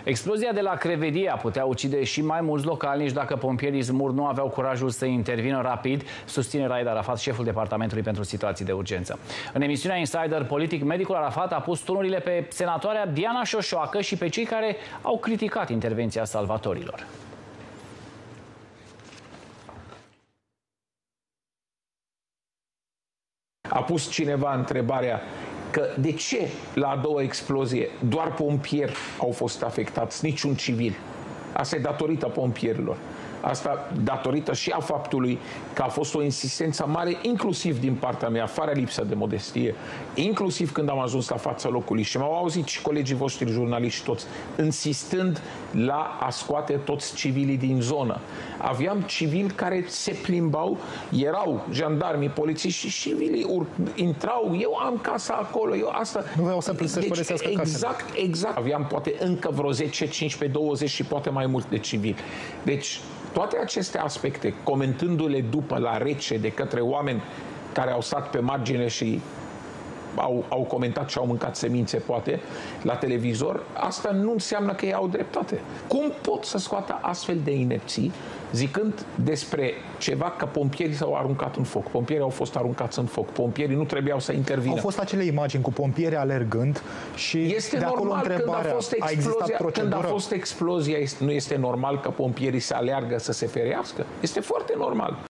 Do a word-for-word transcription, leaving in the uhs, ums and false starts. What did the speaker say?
Explozia de la Crevedia putea ucide și mai mulți localnici dacă pompierii Zmur nu aveau curajul să intervină rapid, susține Raed Arafat, șeful Departamentului pentru Situații de Urgență. În emisiunea Insider Politic, medicul Arafat a pus tunurile pe senatoarea Diana Șoșoacă și pe cei care au criticat intervenția salvatorilor. A pus cineva întrebarea că de ce la a doua explozie doar pompieri au fost afectați, niciun civil. Asta e datorită pompierilor. Asta datorită și a faptului că a fost o insistență mare, inclusiv din partea mea, fără lipsă de modestie, inclusiv când am ajuns la fața locului și m-au auzit și colegii voștri jurnaliști toți, insistând la a scoate toți civilii din zonă. Aveam civili care se plimbau, erau jandarmii, polițiști și civilii intrau, eu am casa acolo, eu asta... Nu vreau să să-și părăsească casele. Exact, exact. Aveam poate încă vreo zece, cincisprezece, douăzeci și poate mai mult de civili. Deci, toate aceste aspecte, comentându-le după la rece de către oameni care au stat pe margine și au, au comentat și au mâncat semințe, poate, la televizor, asta nu înseamnă că ei au dreptate. Cum pot să scoată astfel de inepții, zicând despre ceva că pompierii s-au aruncat în foc, pompierii au fost aruncați în foc, pompierii nu trebuiau să intervină. Au fost acele imagini cu pompieri alergând și este de acolo normal, întrebarea, când a fost explozia, a când a fost explozia, nu este normal că pompierii se aleargă să se ferească? Este foarte normal.